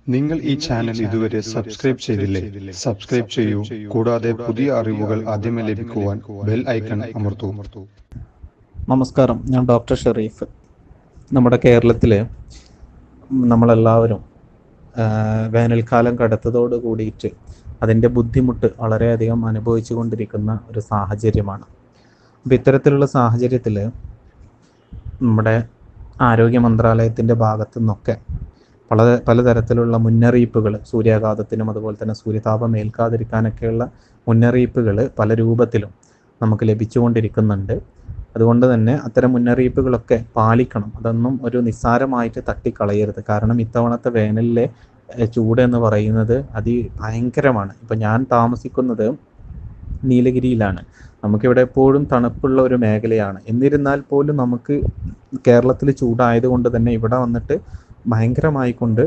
നിങ്ങൾ ഈ ചാനൽ ഇതുവരെ സബ്സ്ക്രൈബ് ചെയ്തില്ലേ? സബ്സ്ക്രൈബ് ചെയ്യൂ. കൂടാതെ പുതിയ അറിവുകൾ ആദ്യമേ ലഭിക്കുവാൻ ബെൽ ഐക്കൺ അമർത്തൂ. നമസ്കാരം, ഞാൻ ഡോക്ടർ ഷെറീഫ്. നമ്മുടെ കേരളത്തിൽ നമ്മളെല്ലാവരും വേനൽക്കാലം കടുത്തതോട് കൂടിയിട്ട് അതിൻ്റെ ബുദ്ധിമുട്ട് വളരെയധികം അനുഭവിച്ചു കൊണ്ടിരിക്കുന്ന ഒരു സാഹചര്യമാണ്. അപ്പോൾ ഇത്തരത്തിലുള്ള സാഹചര്യത്തിൽ നമ്മുടെ ആരോഗ്യ മന്ത്രാലയത്തിൻ്റെ ഭാഗത്തു നിന്നൊക്കെ പലതരത്തിലുള്ള മുന്നറിയിപ്പുകൾ, സൂര്യാഘാതത്തിനും അതുപോലെ തന്നെ സൂര്യതാപം ഏൽക്കാതിരിക്കാനൊക്കെയുള്ള മുന്നറിയിപ്പുകൾ പല രൂപത്തിലും നമുക്ക് ലഭിച്ചുകൊണ്ടിരിക്കുന്നുണ്ട്. അതുകൊണ്ട് തന്നെ അത്തരം മുന്നറിയിപ്പുകളൊക്കെ പാലിക്കണം. അതൊന്നും ഒരു നിസ്സാരമായിട്ട് തട്ടിക്കളയരുത്. കാരണം ഇത്തവണത്തെ വേനലിലെ ചൂട് എന്ന് പറയുന്നത് ഭയങ്കരമാണ്. ഇപ്പം ഞാൻ താമസിക്കുന്നത് നീലഗിരിയിലാണ്. നമുക്കിവിടെ എപ്പോഴും തണുപ്പുള്ള ഒരു മേഖലയാണ്. എന്നിരുന്നാൽ പോലും നമുക്ക് കേരളത്തിൽ ചൂടായതുകൊണ്ട് തന്നെ ഇവിടെ വന്നിട്ട് ഭയങ്കരമായിക്കൊണ്ട്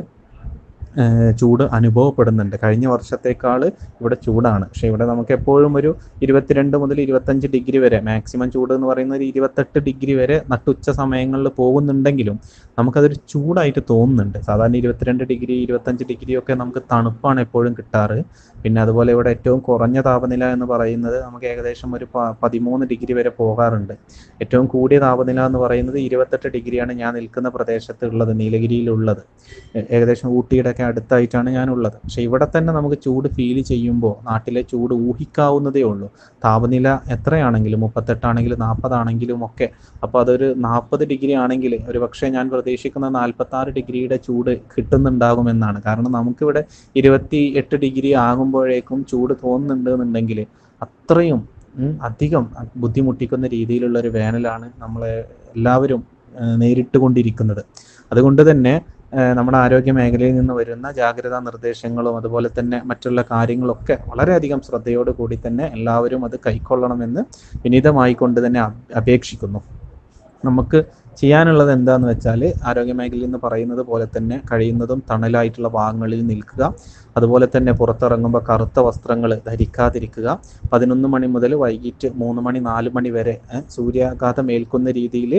ചൂട് അനുഭവപ്പെടുന്നുണ്ട്. കഴിഞ്ഞ വർഷത്തേക്കാൾ ഇവിടെ ചൂടാണ്. പക്ഷേ ഇവിടെ നമുക്ക് എപ്പോഴും ഒരു 22 മുതൽ 25 ഡിഗ്രി വരെ, മാക്സിമം ചൂട് എന്ന് പറയുന്നത് 28 ഡിഗ്രി വരെ നട്ടുച്ച സമയങ്ങളിൽ പോകുന്നുണ്ടെങ്കിലും നമുക്കതൊരു ചൂടായിട്ട് തോന്നുന്നുണ്ട്. സാധാരണ 22 ഡിഗ്രി 25 ഡിഗ്രിയൊക്കെ നമുക്ക് തണുപ്പാണ് എപ്പോഴും കിട്ടാറ്. പിന്നെ അതുപോലെ ഇവിടെ ഏറ്റവും കുറഞ്ഞ താപനില എന്ന് പറയുന്നത് നമുക്ക് ഏകദേശം ഒരു 13 ഡിഗ്രി വരെ പോകാറുണ്ട്. ഏറ്റവും കൂടിയ താപനില എന്ന് പറയുന്നത് 28 ഡിഗ്രിയാണ് ഞാൻ നിൽക്കുന്ന പ്രദേശത്തുള്ളത്, നീലഗിരിയിലുള്ളത്. ഏകദേശം ഊട്ടിയുടെ അടുത്തായിട്ടാണ് ഞാനുള്ളത്. പക്ഷെ ഇവിടെ തന്നെ നമുക്ക് ചൂട് ഫീൽ ചെയ്യുമ്പോൾ നാട്ടിലെ ചൂട് ഊഹിക്കാവുന്നതേ ഉള്ളൂ. താപനില എത്രയാണെങ്കിലും 38 ആണെങ്കിലും 40 ആണെങ്കിലും ഒക്കെ, അപ്പോൾ അതൊരു 40 ഡിഗ്രി ആണെങ്കിൽ ഒരു പക്ഷേ ഞാൻ പ്രതീക്ഷിക്കുന്ന 46 ഡിഗ്രിയുടെ ചൂട് കിട്ടുന്നുണ്ടാകുമെന്നാണ്. കാരണം നമുക്കിവിടെ 28 ഡിഗ്രി ആകുമ്പോഴേക്കും ചൂട് തോന്നുന്നുണ്ട് എന്നുണ്ടെങ്കിൽ അത്രയും അധികം ബുദ്ധിമുട്ടിക്കുന്ന രീതിയിലുള്ള ഒരു വേനലാണ് നമ്മൾ എല്ലാവരും നേരിട്ട് കൊണ്ടിരിക്കുന്നത്. അതുകൊണ്ട് തന്നെ നമ്മുടെ ആരോഗ്യ മേഖലയിൽ നിന്ന് വരുന്ന ജാഗ്രതാ നിർദ്ദേശങ്ങളും അതുപോലെ തന്നെ മറ്റുള്ള കാര്യങ്ങളൊക്കെ വളരെയധികം ശ്രദ്ധയോട് കൂടി തന്നെ എല്ലാവരും അത് കൈക്കൊള്ളണമെന്ന് വിനീതമായിക്കൊണ്ട് തന്നെ അപേക്ഷിക്കുന്നു. നമുക്ക് ചെയ്യാനുള്ളത് എന്താന്ന് വെച്ചാൽ, ആരോഗ്യ മേഖലയിൽ നിന്ന് പറയുന്നത് പോലെ തന്നെ കഴിയുന്നതും തണലായിട്ടുള്ള ഭാഗങ്ങളിൽ നിൽക്കുക. അതുപോലെ തന്നെ പുറത്തിറങ്ങുമ്പോൾ കറുത്ത വസ്ത്രങ്ങൾ ധരിക്കാതിരിക്കുക. 11 മണി മുതൽ വൈകിട്ട് 3 മണി 4 മണി വരെ സൂര്യാഘാതം ഏൽക്കുന്ന രീതിയിൽ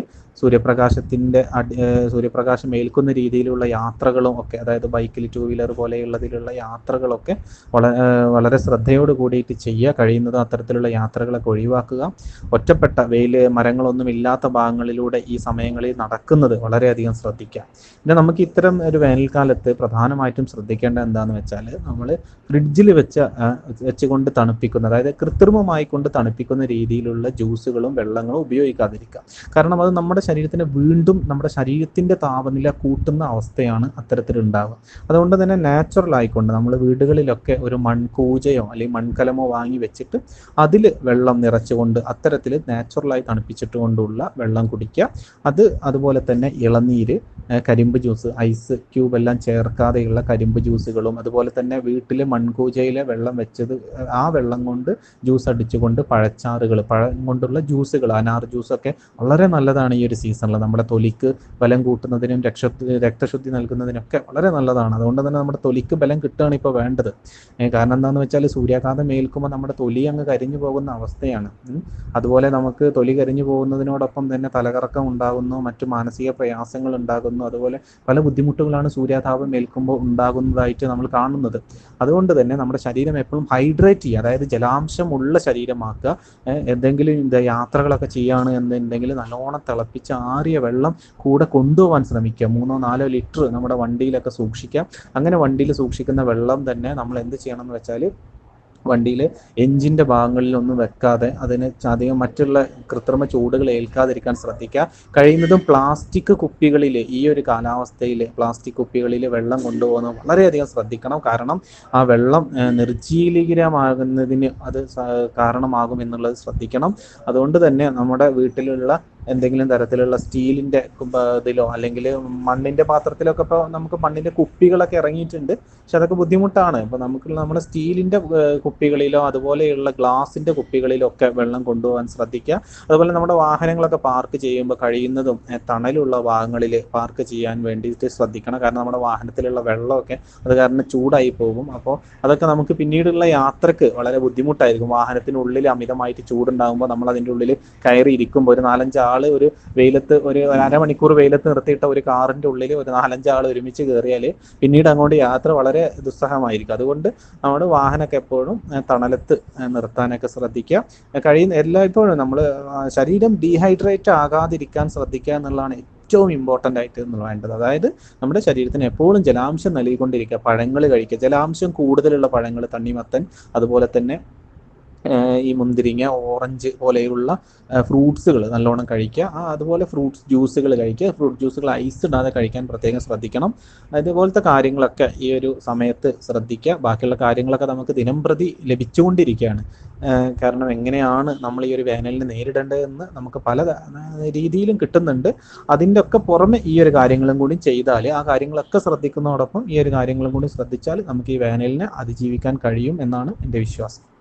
സൂര്യപ്രകാശം ഏൽക്കുന്ന രീതിയിലുള്ള യാത്രകളും ഒക്കെ, അതായത് ബൈക്കിൽ, 2 വീലർ പോലെയുള്ളതിലുള്ള യാത്രകളൊക്കെ വളരെ ശ്രദ്ധയോട് കൂടിയിട്ട് ചെയ്യുക. കഴിയുന്നതും അത്തരത്തിലുള്ള യാത്രകളൊക്കെ ഒഴിവാക്കുക. ഒറ്റപ്പെട്ട മരങ്ങളൊന്നും ഇല്ലാത്ത ഭാഗങ്ങളിലൂടെ ഈ സമയങ്ങളിൽ നടക്കുന്നത് വളരെയധികം ശ്രദ്ധിക്കുക. പിന്നെ നമുക്ക് ഇത്തരം ഒരു വേനൽക്കാലത്ത് പ്രധാനമായിട്ടും ശ്രദ്ധിക്കേണ്ട എന്താണെന്ന് വെച്ചാൽ, നമ്മൾ ഫ്രിഡ്ജിൽ വെച്ചുകൊണ്ട് തണുപ്പിക്കുന്ന, അതായത് കൃത്രിമമായി കൊണ്ട് തണുപ്പിക്കുന്ന രീതിയിലുള്ള ജ്യൂസുകളും വെള്ളങ്ങളും ഉപയോഗിക്കാതിരിക്കുക. കാരണം അത് നമ്മുടെ ശരീരത്തിന് വീണ്ടും നമ്മുടെ ശരീരത്തിൻ്റെ താപനില കൂട്ടുന്ന അവസ്ഥയാണ് അത്തരത്തിലുണ്ടാവുക. അതുകൊണ്ട് തന്നെ നാച്ചുറൽ ആയിക്കൊണ്ട് നമ്മൾ വീടുകളിലൊക്കെ ഒരു മൺകൂജയോ അല്ലെങ്കിൽ മൺകലമോ വാങ്ങി വെച്ചിട്ട് അതിൽ വെള്ളം നിറച്ചുകൊണ്ട് അത്തരത്തിൽ നാച്ചുറലായി തണുപ്പിച്ചിട്ട് കൊണ്ടുള്ള വെള്ളം കുടിക്കുക. അതുപോലെ തന്നെ ഇളനീര്, കരിമ്പ് ജ്യൂസ്, ഐസ് ക്യൂബ് എല്ലാം ചേർക്കാതെയുള്ള കരിമ്പ് ജ്യൂസുകളും, അതുപോലെ തന്നെ വീട്ടിലെ മൺകൂജയിലെ വെള്ളം വെച്ചത് ആ വെള്ളം കൊണ്ട് ജ്യൂസ് അടിച്ചുകൊണ്ട് പഴം കൊണ്ടുള്ള ജ്യൂസുകൾ, അനാർ ജ്യൂസൊക്കെ വളരെ നല്ലതാണ് ഈ ഒരു സീസണിൽ. നമ്മുടെ തൊലിക്ക് ബലം കൂട്ടുന്നതിനും രക്തശുദ്ധി നൽകുന്നതിനൊക്കെ വളരെ നല്ലതാണ്. അതുകൊണ്ട് തന്നെ നമ്മുടെ തൊലിക്ക് ബലം കിട്ടുകയാണ് ഇപ്പോൾ വേണ്ടത്. കാരണം എന്താണെന്ന് വെച്ചാൽ, സൂര്യാഘാതം ഏൽക്കുമ്പോൾ നമ്മുടെ തൊലി അങ്ങ് കരിഞ്ഞു പോകുന്ന അവസ്ഥയാണ്. അതുപോലെ നമുക്ക് തൊലി കരിഞ്ഞു പോകുന്നതിനോടൊപ്പം തന്നെ തലകറക്കം ഉണ്ടാകുന്നു, മറ്റു മാനസിക പ്രയാസങ്ങൾ ഉണ്ടാകുന്നു. അതുപോലെ പല ബുദ്ധിമുട്ടുകളാണ് സൂര്യാതാപം ഏൽക്കുമ്പോൾ ഉണ്ടാകുന്നതായിട്ട് നമ്മൾ കാണുന്നത്. അതുകൊണ്ട് തന്നെ നമ്മുടെ ശരീരം എപ്പോഴും ഹൈഡ്രേറ്റ് ചെയ്യുക, അതായത് ജലാംശമുള്ള ശരീരമാക്കുക. എന്തെങ്കിലും യാത്രകളൊക്കെ ചെയ്യുകയാണ് എന്നുണ്ടെങ്കിൽ നല്ലോണം തിളപ്പിച്ച് ആറിയ വെള്ളം കൂടെ കൊണ്ടുപോകാൻ ശ്രമിക്കുക. 3-4 ലിറ്റർ നമ്മുടെ വണ്ടിയിലൊക്കെ സൂക്ഷിക്കുക. അങ്ങനെ വണ്ടിയിൽ സൂക്ഷിക്കുന്ന വെള്ളം തന്നെ നമ്മൾ എന്ത് ചെയ്യണം എന്ന് വെച്ചാൽ, വണ്ടിയിൽ എഞ്ചിൻ്റെ ഭാഗങ്ങളിലൊന്നും വെക്കാതെ അതിന് അധികം മറ്റുള്ള കൃത്രിമ ചൂടുകൾ ഏൽക്കാതിരിക്കാൻ ശ്രദ്ധിക്കുക. കഴിയുന്നതും പ്ലാസ്റ്റിക് കുപ്പികളിൽ, ഈ ഒരു കാലാവസ്ഥയിൽ പ്ലാസ്റ്റിക് കുപ്പികളിൽ വെള്ളം കൊണ്ടുപോകുന്നത് വളരെയധികം ശ്രദ്ധിക്കണം. കാരണം ആ വെള്ളം നിർജ്ജീവീകരമാകുന്നതിന് അത് കാരണമാകും എന്നുള്ളത് ശ്രദ്ധിക്കണം. അതുകൊണ്ട് തന്നെ നമ്മുടെ വീട്ടിലുള്ള എന്തെങ്കിലും തരത്തിലുള്ള സ്റ്റീലിൻ്റെ ഇതിലോ അല്ലെങ്കിൽ മണ്ണിൻ്റെ പാത്രത്തിലൊക്കെ, ഇപ്പോൾ നമുക്ക് മണ്ണിൻ്റെ കുപ്പികളൊക്കെ ഇറങ്ങിയിട്ടുണ്ട്. പക്ഷെ അതൊക്കെ ബുദ്ധിമുട്ടാണ്. ഇപ്പോൾ നമ്മുടെ സ്റ്റീലിൻ്റെ കുപ്പികളിലോ അതുപോലെയുള്ള ഗ്ലാസിൻ്റെ കുപ്പികളിലോ ഒക്കെ വെള്ളം കൊണ്ടുപോകാൻ ശ്രദ്ധിക്കുക. അതുപോലെ നമ്മുടെ വാഹനങ്ങളൊക്കെ പാർക്ക് ചെയ്യുമ്പോൾ കഴിയുന്നതും തണലുള്ള ഭാഗങ്ങളിൽ പാർക്ക് ചെയ്യാൻ വേണ്ടിയിട്ട് ശ്രദ്ധിക്കണം. കാരണം നമ്മുടെ വാഹനത്തിലുള്ള വെള്ളമൊക്കെ അത് കാരണം ചൂടായി പോകും. അപ്പോൾ അതൊക്കെ നമുക്ക് പിന്നീടുള്ള യാത്രക്ക് വളരെ ബുദ്ധിമുട്ടായിരിക്കും. വാഹനത്തിനുള്ളിൽ അമിതമായിട്ട് ചൂടുണ്ടാകുമ്പോൾ നമ്മൾ അതിൻ്റെ ഉള്ളിൽ കയറി ഇരിക്കുമ്പോൾ ഒരു 4-5 ഒരാൾ ഒരു വെയിലത്ത് ഒരു അരമണിക്കൂർ വെയിലത്ത് നിർത്തിയിട്ട ഒരു കാറിൻ്റെ ഉള്ളിൽ ഒരു 4-5 ആൾ ഒരുമിച്ച് കയറിയാൽ പിന്നീട് അങ്ങോട്ട് യാത്ര വളരെ ദുസ്സഹമായിരിക്കും. അതുകൊണ്ട് നമ്മുടെ വാഹനമൊക്കെ എപ്പോഴും തണലത്ത് നിർത്താനൊക്കെ ശ്രദ്ധിക്കുക. കഴിയുന്ന എല്ലായ്പ്പോഴും നമ്മൾ ശരീരം ഡീഹൈഡ്രേറ്റ് ആകാതിരിക്കാൻ ശ്രദ്ധിക്കുക എന്നുള്ളതാണ് ഏറ്റവും ഇമ്പോർട്ടൻ്റ് ആയിട്ട് വേണ്ടത്. അതായത് നമ്മുടെ ശരീരത്തിന് എപ്പോഴും ജലാംശം നൽകിക്കൊണ്ടിരിക്കുക, പഴങ്ങൾ കഴിക്കുക, ജലാംശം കൂടുതലുള്ള പഴങ്ങൾ, തണ്ണിമത്തൻ, അതുപോലെ തന്നെ ഈ മുന്തിരിങ്ങ, ഓറഞ്ച് പോലെയുള്ള ഫ്രൂട്ട്സുകൾ നല്ലോണം കഴിക്കുക. അതുപോലെ ഫ്രൂട്ട്സ് ജ്യൂസുകൾ കഴിക്കുക. ഫ്രൂട്ട് ജ്യൂസുകൾ ഐസ് ഇടാതെ കഴിക്കാൻ പ്രത്യേകം ശ്രദ്ധിക്കണം. അതുപോലത്തെ കാര്യങ്ങളൊക്കെ ഈ ഒരു സമയത്ത് ശ്രദ്ധിക്കുക. ബാക്കിയുള്ള കാര്യങ്ങളൊക്കെ നമുക്ക് ദിനംപ്രതി ലഭിച്ചുകൊണ്ടിരിക്കുകയാണ്. കാരണം എങ്ങനെയാണ് നമ്മൾ ഈ ഒരു വേനലിനെ നേരിടേണ്ടതെന്ന് നമുക്ക് പല രീതിയിലും കിട്ടുന്നുണ്ട്. അതിൻ്റെ ഒക്കെ പുറമെ ഈ ഒരു കാര്യങ്ങളും കൂടി ചെയ്താൽ, ആ കാര്യങ്ങളൊക്കെ ശ്രദ്ധിക്കുന്നതോടൊപ്പം ഈ ഒരു കാര്യങ്ങളും കൂടി ശ്രദ്ധിച്ചാൽ നമുക്ക് ഈ വേനലിനെ അതിജീവിക്കാൻ കഴിയും എന്നാണ് എൻ്റെ വിശ്വാസം.